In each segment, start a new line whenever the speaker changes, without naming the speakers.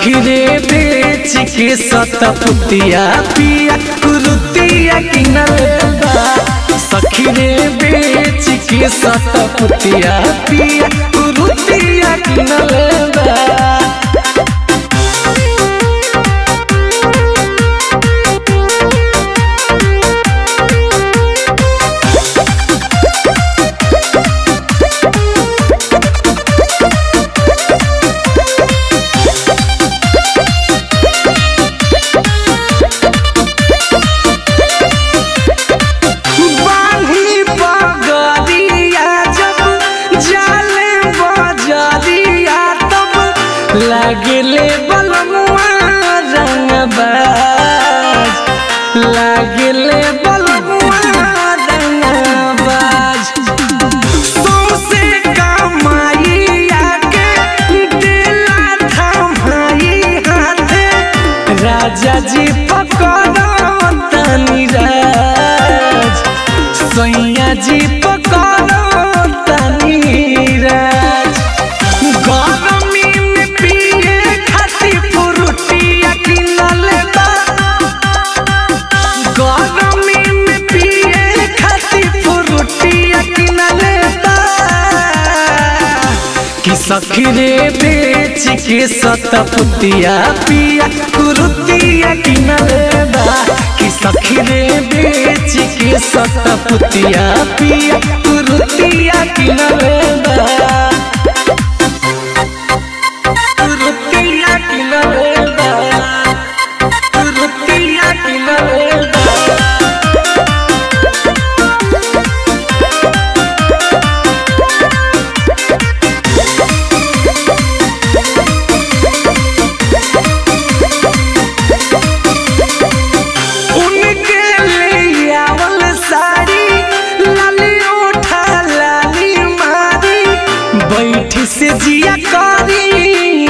सखी रे बेच के सतपुतिया पिया कुरुतिया किनलबा। सखी रे बेच के सतपुतिया पिया कुरुतिया किनलबा। लागले बलमुआ रंगबाज, लागले बलमुआ रंगबाज। सौसे कमाई आके दिला थमाई हाथे, राजा जी पकड़ो तनी राज, सैया जी पकड़ो तनी राज। सखी रे बेच के सतपुतिया पिया कुरुतिया किनलबा। कि सखी रे बेच के सतपुतिया पिया कुरुतिया किनलबा। कुरुतिया किनलबा, कुरुतिया किनलबा। बैठी से जिया करी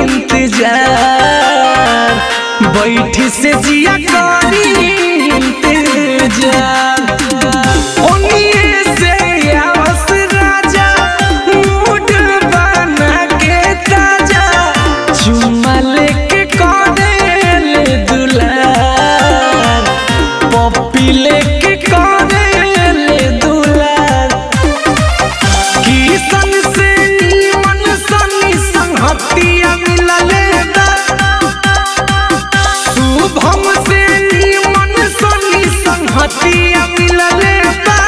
इंतजार, बैठी से जिया करी इंतजार। ओनिए से आवस राजा मूड बना के ताजा, चुमा लेके करे ले दुलार, पप्पी लेके करे ले दुलार। किसन से हतिया मिललेबा, शुभम से निमन सनी संहतिया मिललेबा।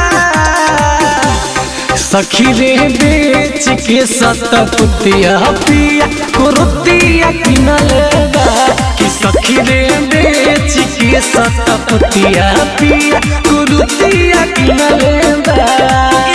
सखी रे बेच के सतपुतिया पिया कुरुतिया किनलबा। कि सखी रे बेच के सतपुतिया पिया कुरुतिया किनलबा।